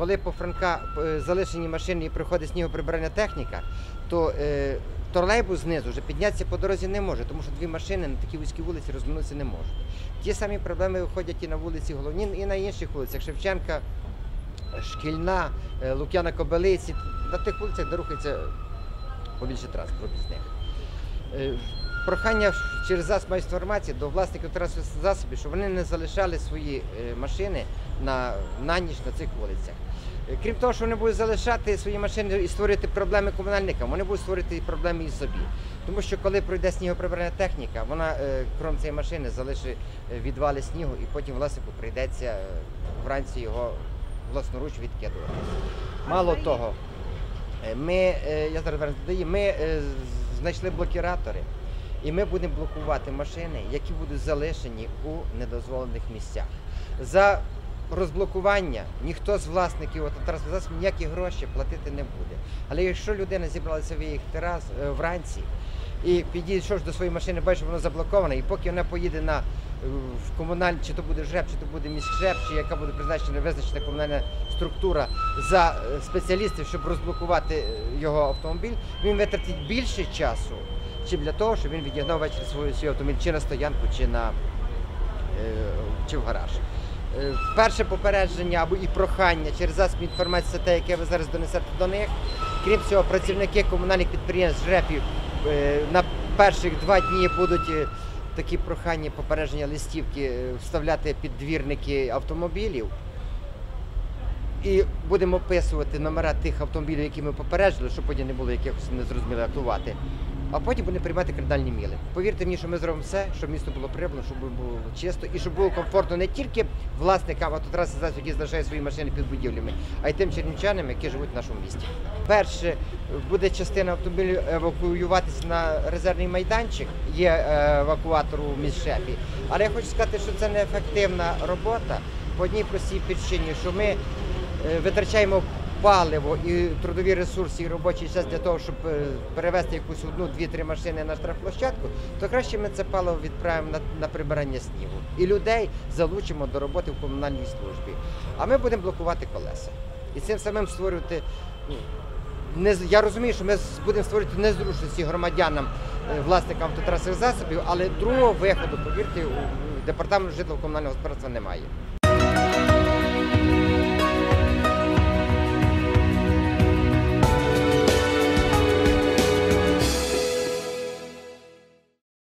коли по Франка залишені машини і приходить снігоприбиральна техніка, то тролейбус знизу вже піднятися по дорозі не може, тому що дві машини на такій вузькій вулиці розминутися не можуть. Ті самі проблеми виходять і на вулиці Головні, і на інших вулицях. Шевченка, Шкільна, Лук'яна Кобилиці, на тих вулицях, де рухається побільше транспорту з них. Прохання через засоби інформації до власників транспортних засобів, щоб вони не залишали свої машини на ніч на цих вулицях. Крім того, що вони будуть залишати свої машини і створювати проблеми комунальникам, вони будуть створювати проблеми і собі. Тому що коли пройде снігоприбиральна техніка, вона, крім цієї машини, залишить відвали снігу і потім власнику прийдеться вранці його власноруч відкидувати. Мало того, ми знайшли блокіратори, і ми будемо блокувати машини, які будуть залишені у недозволених місцях. За розблокування ніхто з власників автотранспортних засобів ніякі гроші платити не буде. Але якщо людина зібралася в їх терас вранці і підійшов до своєї машини, бачить, що воно заблоковане, і поки вона поїде в комунальний, чи то буде ЖЕП, чи то буде міськЖЕП, чи яка буде визначена комунальна структура за спеціалістів, щоб розблокувати його автомобіль, він витратить більше часу, чим для того, щоб він відігнав ввечері свій автомобіль чи на стоянку, чи в гараж. Перше попередження або і прохання через засоби інформації, це те, яке ви зараз донесете до них. Крім цього, працівники комунальних підприємств, ЖЕПів на перших 2 дні будуть такі прохання, попередження, листівки вставляти під двірники автомобілів. І будемо описувати номера тих автомобілів, які ми попереджили, щоб потім не було якихось незрозумілих актувати. А потім будемо приймати кримінальні міри. Повірте мені, що ми зробимо все, щоб місто було прибрано, щоб було чисто і щоб було комфортно не тільки власникам автотранспортних засобів, які залишають свої машини під будівлями, а й тим чернівчанам, які живуть в нашому місті. Перше, буде частина автомобілів евакуюватися на резервний майданчик, є евакуатор у міськшепі. Але я хочу сказати, що це неефективна робота по одній простій причині, що ми витрачаємо паливо і трудові ресурси, і робочий час для того, щоб перевезти якусь 1-2-3 машини на штрафплощадку, то краще ми це паливо відправимо на прибирання снігу. І людей залучимо до роботи в комунальній службі. А ми будемо блокувати колеса. І цим самим створювати... Я розумію, що ми будемо створювати незручності громадянам, власникам автотранспортних засобів, але другого виходу, повірте, у департаменту житлово-комунального господарства немає.